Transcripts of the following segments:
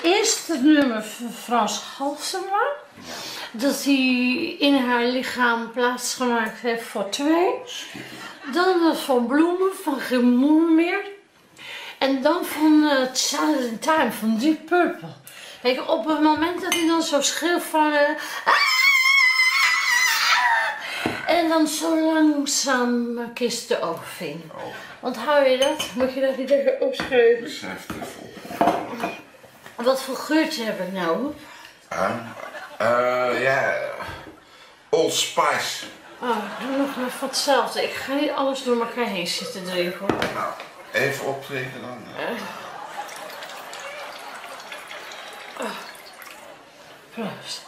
eerst het nummer van Frans Halsema. Dat hij in haar lichaam plaatsgemaakt heeft voor 2. Dan dat van Bloemen van Gil Moermeer. En dan van Child in Time van Deep Purple. Kijk, op het moment dat hij dan zo schreeuwt van... en dan zo langzaam kist de oven in. Want hou je dat? Moet je dat niet even opschrijven? Ik schrijf het even op. Wat voor geurtje heb ik nou? Ja... Old Spice. Oh, doe nog maar van hetzelfde. Ik ga niet alles door elkaar heen zitten drinken hoor. Nou, even optrekken dan. Proost.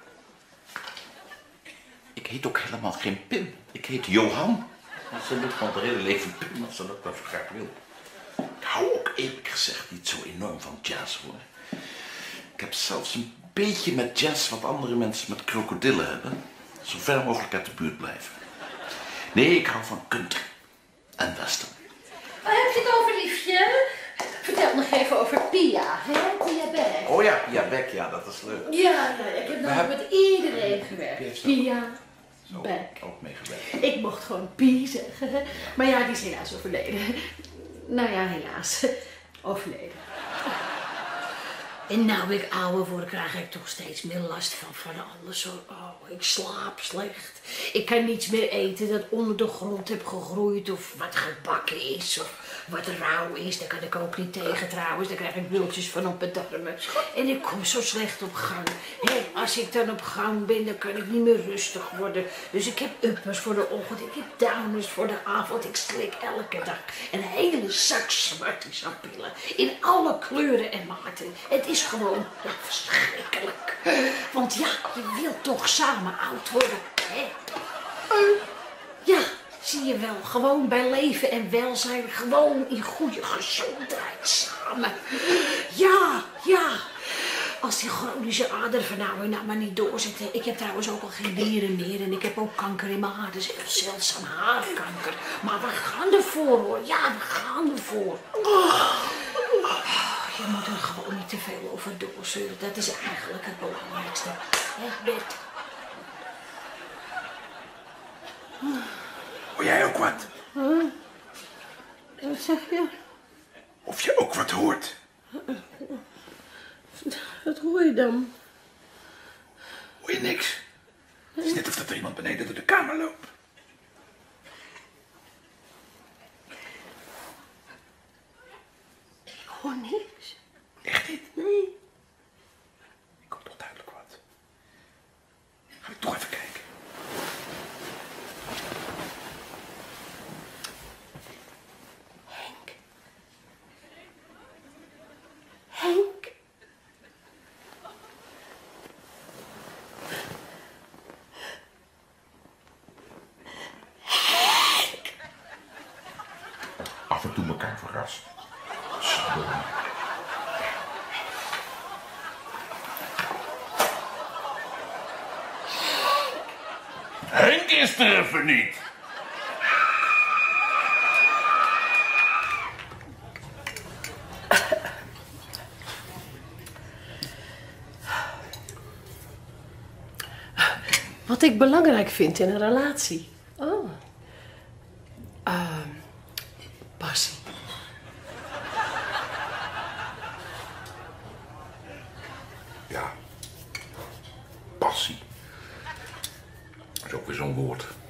Ik heet ook helemaal geen Pim. Ik heet Johan. Ze moet van het hele leven Pim als ze dat zo graag wil. Ik hou ook eerlijk gezegd niet zo enorm van jazz hoor. Ik heb zelfs een beetje met jazz wat andere mensen met krokodillen hebben. Zo ver mogelijk uit de buurt blijven. Nee, ik hou van country en western. Waar heb je het over, liefje? Vertel nog even over Pia, hè? Pia Beck. Oh ja, Pia Beck, ja, dat is leuk. Ja, ik heb nog met iedereen gewerkt. Pia Beck. Ook meegewerkt. Ik mocht gewoon Pie zeggen, hè? Maar ja, die is helaas overleden. Nou ja, helaas. Overleden. En nou ik ouder word, krijg ik toch steeds meer last van alles. Oh, ik slaap slecht. Ik kan niets meer eten dat onder de grond heb gegroeid of wat gebakken is of wat rauw is. Daar kan ik ook niet tegen trouwens. Daar krijg ik bultjes van op mijn darmen. En ik kom zo slecht op gang. Hey, als ik dan op gang ben, dan kan ik niet meer rustig worden. Dus ik heb uppers voor de ochtend, ik heb downers voor de avond. Ik slik elke dag een hele zak Smarties-pillen. In alle kleuren en maten. Het is gewoon verschrikkelijk. Want ja, je wilt toch samen oud worden, hè? Ja, zie je wel. Gewoon bij leven en welzijn. Gewoon in goede gezondheid samen. Ja. Als die chronische adervernauwing nou maar niet doorzet. Ik heb trouwens ook al geen nieren meer. En ik heb ook kanker in mijn haar. Dus heel zeldzaam haarkanker. Maar we gaan ervoor hoor. Ja, we gaan ervoor. Je moet er gewoon niet te veel over doorzeuren. Dat is eigenlijk het belangrijkste. Echt, Bert? Hoor jij ook wat? Wat zeg je? Of je ook wat hoort? Wat hoor je dan? Hoor je niks? Het is net of dat er iemand beneden door de kamer loopt. Ik hoor niks. Echt niet? Nee. Ik hoor toch duidelijk wat. Ga ik toch even kijken. Henk? Af en toe elkaar verrast. Henk is er even niet. Wat ik belangrijk vind in een relatie. Oh. Passie. Ja. Passie. Dat is ook weer zo'n woord.